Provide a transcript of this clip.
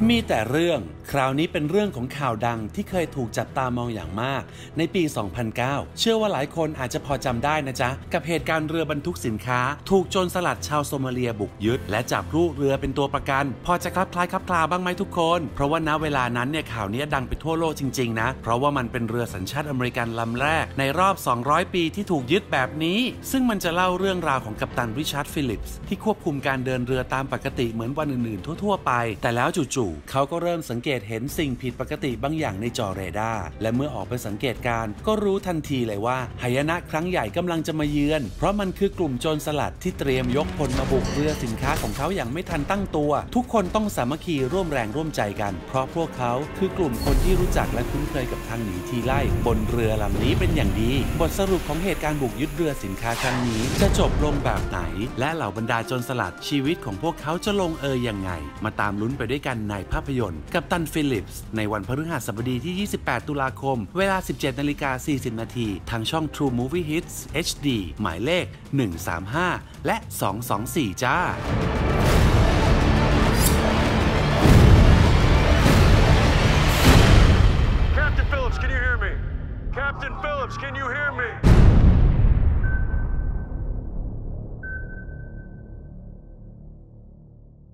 มีแต่เรื่องคราวนี้เป็นเรื่องของข่าวดังที่เคยถูกจับตามองอย่างมากในปี 2009 เชื่อว่าหลายคนอาจจะพอจำได้นะจ๊ะกับเหตุการณ์เรือบรรทุกสินค้าถูกโจรสลัดชาวโซมาเลียบุกยึดและจับลูกเรือเป็นตัวประกันพอจะคลับคล้ายคลับคลาบ้างไหมทุกคนเพราะว่าณเวลานั้นเนี่ยข่าวนี้ดังไปทั่วโลกจริงๆนะเพราะว่ามันเป็นเรือสัญชาติอเมริกันลำแรกในรอบ200 ปีที่ถูกยึดแบบนี้ซึ่งมันจะเล่าเรื่องราวของกัปตันริชาร์ดฟิลลิปส์ที่ควบคุมการเดินเรือตามปกติเหมือนวันอื่นๆทั่วๆไปแต่แล้วจู่ๆเขาก็เริ่มสังเกตเห็นสิ่งผิดปกติบางอย่างในจอเรดาร์และเมื่อออกไปสังเกตการก็รู้ทันทีเลยว่าหายนะครั้งใหญ่กำลังจะมาเยือนเพราะมันคือกลุ่มโจรสลัดที่เตรียมยกพลมาบุกเรือสินค้าของเขาอย่างไม่ทันตั้งตัวทุกคนต้องสามัคคีร่วมแรงร่วมใจกันเพราะพวกเขาคือกลุ่มคนที่รู้จักและคุ้นเคยกับทางหนีทีไล่บนเรือลำนี้เป็นอย่างดีบทสรุปของเหตุการณ์บุกยึดเรือสินค้าครั้งนี้จะจบลงแบบไหนและเหล่าบรรดาโจรสลัดชีวิตของพวกเขาจะลงยังไงมาตามลุ้นไปด้วยกันในภาพยนตร์กัปตันฟิลลิปส์ในวันพฤหัสบดีที่28 ตุลาคมเวลา 17:40 น.ทางช่อง True Movie Hits HD หมายเลข135และ224จ้า Captain Phillips, can you hear me? Captain Phillips, can you hear me?